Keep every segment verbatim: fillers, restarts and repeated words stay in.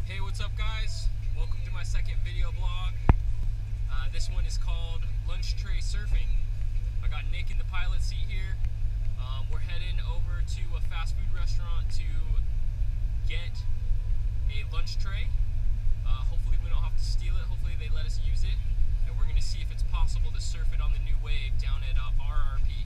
Hey, what's up guys? Welcome to my second video blog. Uh, this one is called Lunch Tray Surfing. I got Nick in the pilot seat here. Um, we're heading over to a fast food restaurant to get a lunch tray. Uh, hopefully we don't have to steal it, hopefully they let us use it. And we're going to see if it's possible to surf it on the new wave down at uh, R R P.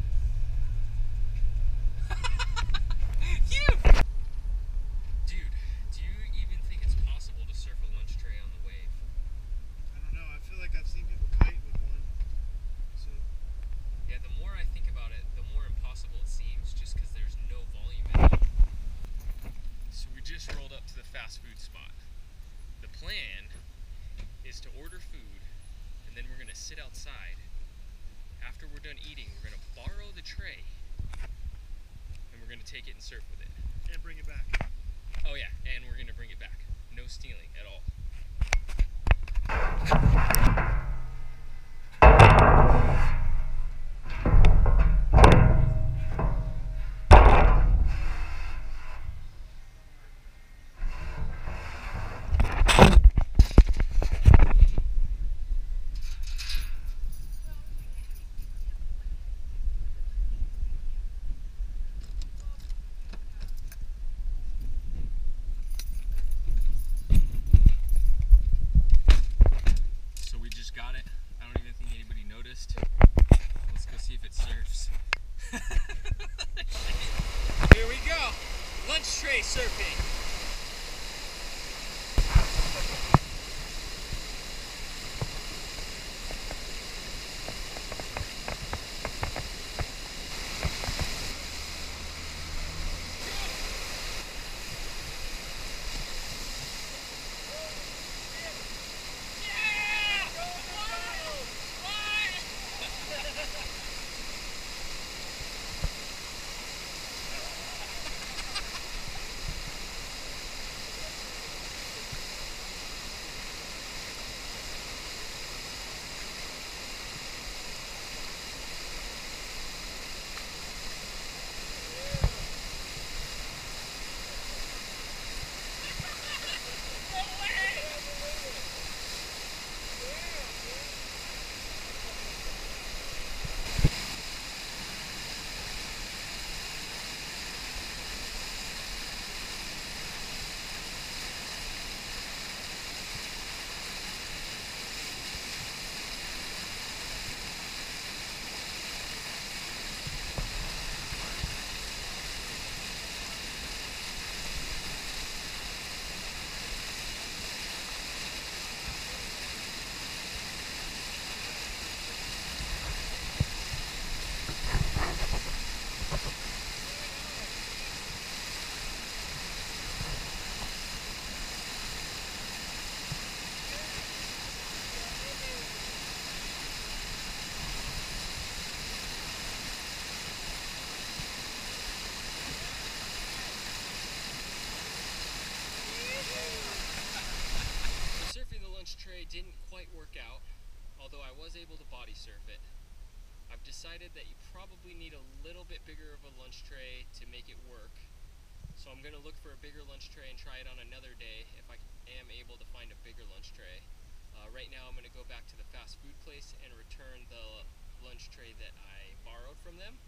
You! Dude, do you even think it's possible to surf a lunch tray on the wave? I don't know. I feel like I've seen people kite with one. So Yeah, the more I think about it, the more impossible it seems, just because there's no volume at all. So we just rolled up to the fast food spot. The plan is to order food, and then we're going to sit outside. After we're done eating, we're going to borrow the tray, and we're going to take it and surf with it. and bring it back. Oh yeah, and we're going to bring it back. No stealing at all. So we just got it. I don't even think anybody noticed. Let's go see if it surfs. Here we go. Lunch tray surfing. Surfing the lunch tray didn't quite work out, although I was able to body surf it. I've decided that you probably need a little bit bigger of a lunch tray to make it work. So I'm going to look for a bigger lunch tray and try it on another day if I am able to find a bigger lunch tray. Uh, right now I'm going to go back to the fast food place and return the lunch tray that I borrowed from them.